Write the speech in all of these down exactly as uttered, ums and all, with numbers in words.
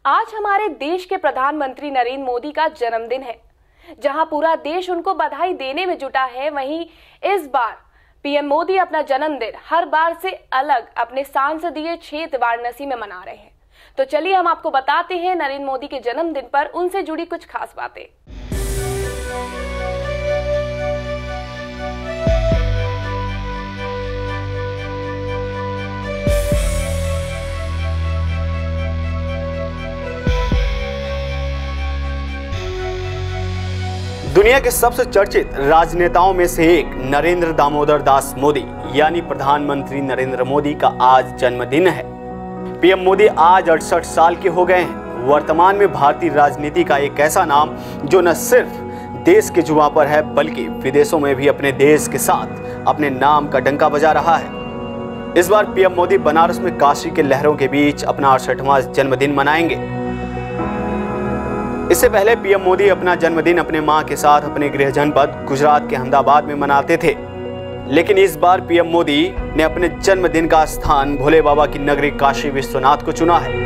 आज हमारे देश के प्रधानमंत्री नरेंद्र मोदी का जन्मदिन है। जहां पूरा देश उनको बधाई देने में जुटा है, वहीं इस बार पीएम मोदी अपना जन्मदिन हर बार से अलग अपने सांसदीय क्षेत्र वाराणसी में मना रहे हैं। तो चलिए हम आपको बताते हैं नरेंद्र मोदी के जन्मदिन पर उनसे जुड़ी कुछ खास बातें। दुनिया के सबसे चर्चित राजनेताओं में से एक नरेंद्र दामोदर दास मोदी यानी प्रधानमंत्री नरेंद्र मोदी का आज जन्मदिन है। पीएम मोदी आज अड़सठ साल के हो गए हैं। वर्तमान में भारतीय राजनीति का एक ऐसा नाम जो न सिर्फ देश के जुबां पर है बल्कि विदेशों में भी अपने देश के साथ अपने नाम का डंका बजा रहा है। इस बार पीएम मोदी बनारस में काशी के लहरों के बीच अपना अड़सठवां जन्मदिन मनाएंगे। इससे पहले पीएम मोदी अपना जन्मदिन अपने मां के साथ अपने गृह जनपद गुजरात के अहमदाबाद में मनाते थे, लेकिन इस बार पीएम मोदी ने अपने जन्मदिन का स्थान भोले बाबा की नगरी काशी विश्वनाथ को चुना है।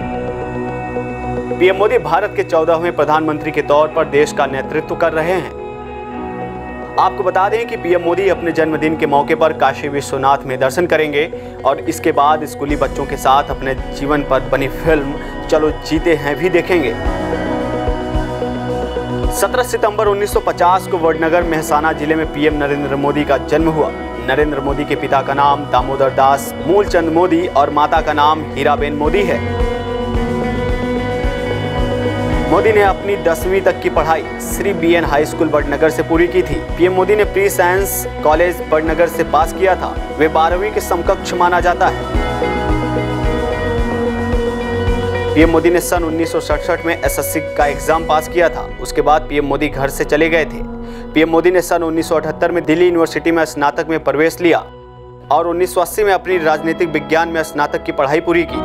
पीएम मोदी भारत के चौदहवें प्रधानमंत्री के तौर पर देश का नेतृत्व कर रहे हैं। आपको बता दें कि पीएम मोदी अपने जन्मदिन के मौके पर काशी विश्वनाथ में दर्शन करेंगे और इसके बाद स्कूली बच्चों के साथ अपने जीवन पर बनी फिल्म चलो जीते हैं भी देखेंगे। सत्रह सितंबर उन्नीस सौ पचास को वडनगर मेहसाना जिले में पीएम नरेंद्र मोदी का जन्म हुआ। नरेंद्र मोदी के पिता का नाम दामोदर दास मूलचंद मोदी और माता का नाम हीराबेन मोदी है। मोदी ने अपनी दसवीं तक की पढ़ाई Shri B N high school Vadnagar से पूरी की थी। पीएम मोदी ने प्री साइंस कॉलेज वडनगर से पास किया था। वे बारहवीं के समकक्ष माना जाता है। पीएम मोदी ने सन उन्नीस सौ सड़सठ में एसएससी का एग्जाम पास किया था। उसके बाद पीएम मोदी घर से चले गए थे। पीएम मोदी ने सन उन्नीस सौ अठहत्तर में दिल्ली यूनिवर्सिटी में स्नातक में प्रवेश लिया और उन्नीस सौ अस्सी में अपनी राजनीतिक विज्ञान में स्नातक की पढ़ाई पूरी की।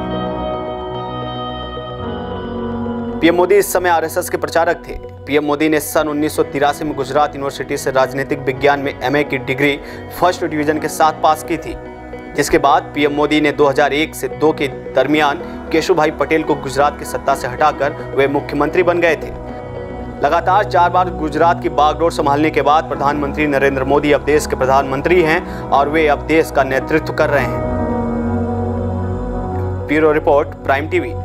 पीएम मोदी इस समय आरएसएस के प्रचारक थे। पीएम मोदी ने सन उन्नीस सौ तिरासी में गुजरात यूनिवर्सिटी से राजनीतिक विज्ञान में एमए की डिग्री फर्स्ट डिवीजन के साथ पास की थी, जिसके बाद पीएम मोदी ने दो हज़ार एक से दो के दरमियान केशुभाई पटेल को गुजरात की सत्ता से हटाकर वे मुख्यमंत्री बन गए थे। लगातार चार बार गुजरात की बागडोर संभालने के बाद प्रधानमंत्री नरेंद्र मोदी अब देश के प्रधानमंत्री हैं और वे अब देश का नेतृत्व कर रहे हैं। Bureau report, prime TV.